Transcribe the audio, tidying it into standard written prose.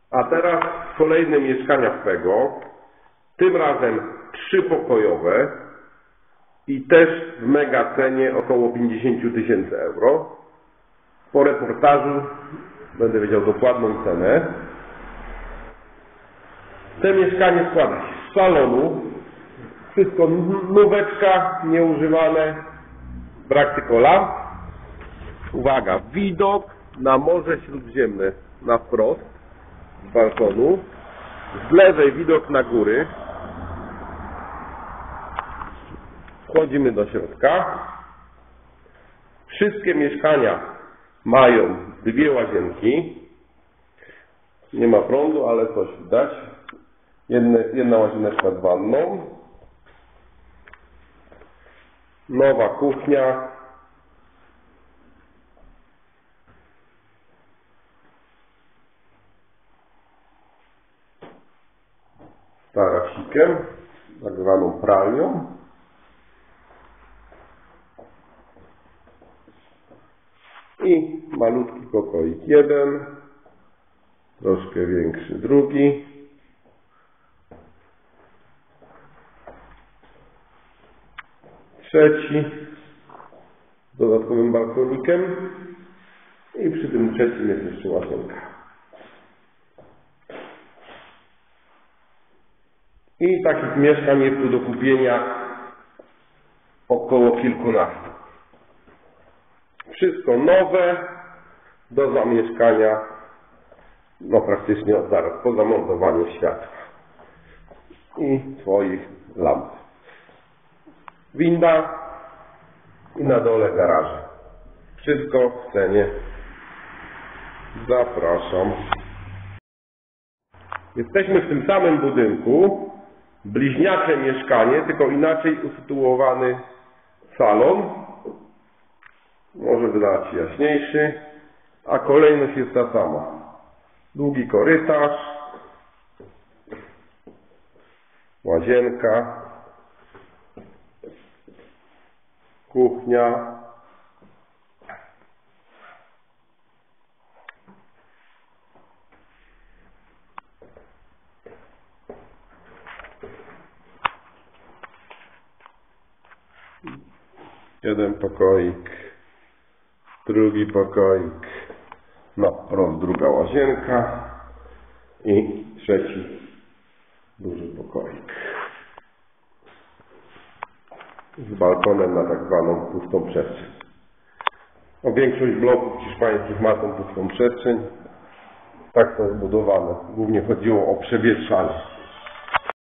A teraz kolejne mieszkania w Pego, tym razem 3-pokojowe i też w mega cenie około 50 000 euro. Po reportażu będę wiedział dokładną cenę. To mieszkanie składa się z salonu, wszystko nóweczka, nieużywane, brak tylko lamp. Uwaga, widok na Morze Śródziemne na wprost z balkonu. Z lewej widok na góry. Wchodzimy do środka. Wszystkie mieszkania mają 2 łazienki. Nie ma prądu, ale coś widać. Jedna łazieneczka z wanną. Nowa kuchnia. Z tarasikiem, tak zwaną pralnią. I malutki pokoik jeden, troszkę większy drugi. Trzeci z dodatkowym balkonikiem i przy tym trzecim jest jeszcze łazienka. I takich mieszkań jest tu do kupienia około kilkunastu. Wszystko nowe, do zamieszkania, no praktycznie od zaraz, po zamontowaniu światła i swoich lamp. Winda i na dole garaże. Wszystko w cenie. Zapraszam. Jesteśmy w tym samym budynku. Bliźniacze mieszkanie, tylko inaczej usytuowany salon. Może wydać jaśniejszy, a kolejność jest ta sama. Długi korytarz, łazienka, kuchnia, jeden pokoik, drugi pokoik, na wprost druga łazienka i trzeci duży pokoik z balkonem na tak zwaną pustą przestrzeń. No, większość bloków hiszpańskich ma tą pustą przestrzeń. Tak są zbudowane. Głównie chodziło o przewietrzanie.